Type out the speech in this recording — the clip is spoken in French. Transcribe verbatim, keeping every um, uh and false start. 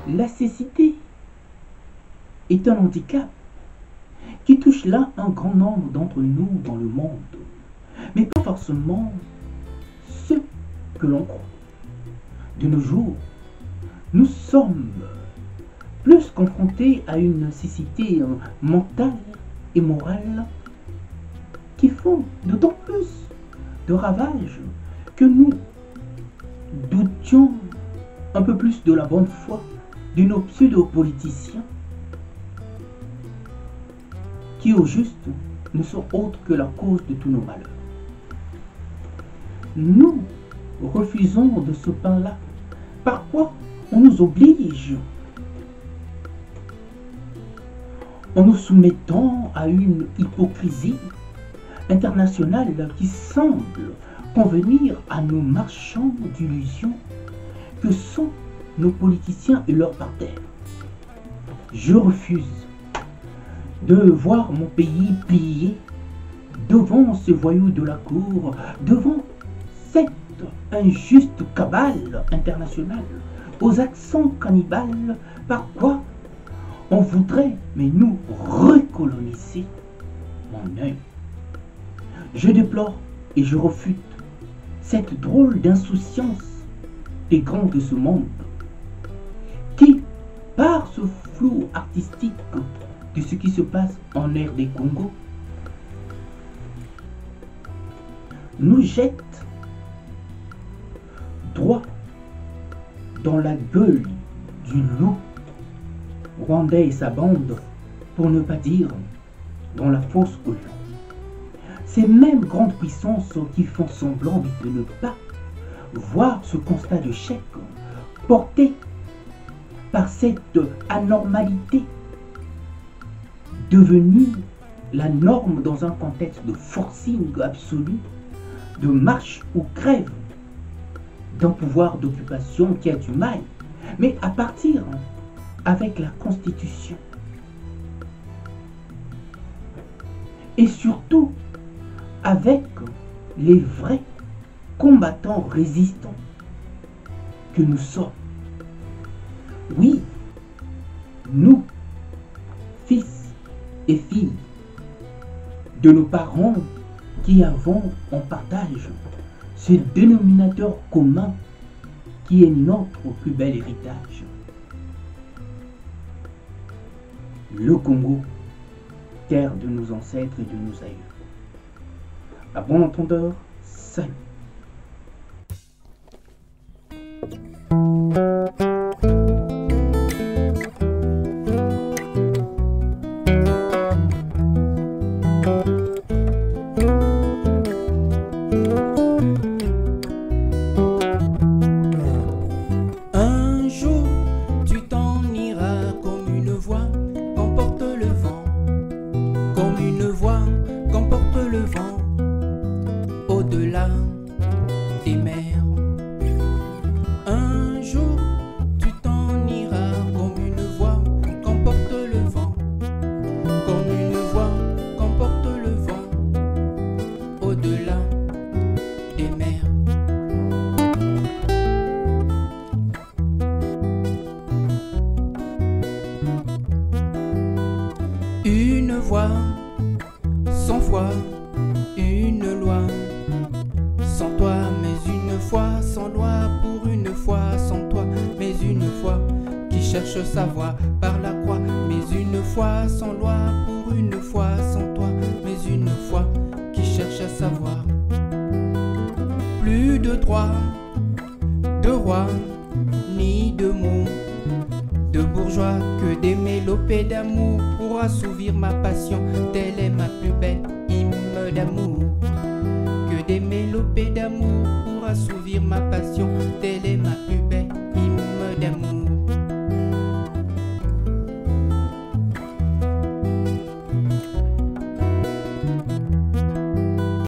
La cécité est un handicap qui touche là un grand nombre d'entre nous dans le monde, mais pas forcément ceux que l'on croit. De nos jours, nous sommes plus confrontés à une cécité mentale et morale qui font d'autant plus de ravages que nous doutions un peu plus de la bonne foi de nos pseudo-politiciens qui au juste ne sont autres que la cause de tous nos malheurs. Nous refusons de ce pain-là. Par quoi on nous oblige en nous soumettant à une hypocrisie internationale qui semble convenir à nos marchands d'illusions que sont nos politiciens et leurs partenaires. Je refuse de voir mon pays plié devant ces voyous de la cour, devant cette injuste cabale internationale aux accents cannibales, par quoi on voudrait, mais nous, recoloniser mon œil. Je déplore et je refute cette drôle d'insouciance des grands de ce monde qui, par ce flou artistique de ce qui se passe en R D Congo, nous jette droit dans la gueule du loup rwandais et sa bande, pour ne pas dire dans la fosse au lion. Ces mêmes grandes puissances qui font semblant de ne pas voir ce constat de chèque porté par cette anormalité devenue la norme dans un contexte de forcing absolu, de marche ou crève d'un pouvoir d'occupation qui a du mal, mais à partir avec la Constitution. Et surtout avec les vrais combattants résistants que nous sommes. Oui, nous, fils et filles de nos parents qui avons en partage ce dénominateur commun qui est notre plus bel héritage. Le Congo, terre de nos ancêtres et de nos aïeux. À bon entendeur, salut. Un jour, tu t'en iras comme une voix qu'emporte le vent, comme une voix qu'emporte le vent, au-delà des mers. Un jour, tu t'en iras comme une voix qu'emporte le vent, comme une voix qu'emporte le vent, au-delà des mers. Une voix, sans foi, une loi, sans toi, mais une foi, sans loi, pour une fois, sans toi, mais une foi, qui cherche sa voie par la croix, mais une foi, sans loi, pour une fois, sans toi, mais une foi, qui cherche à savoir. Plus de droit, de roi, ni de mots, de bourgeois que des mélopées d'amour pour assouvir ma passion, telle est ma plus belle hymne d'amour. Que des mélopées d'amour pour assouvir ma passion, telle est ma plus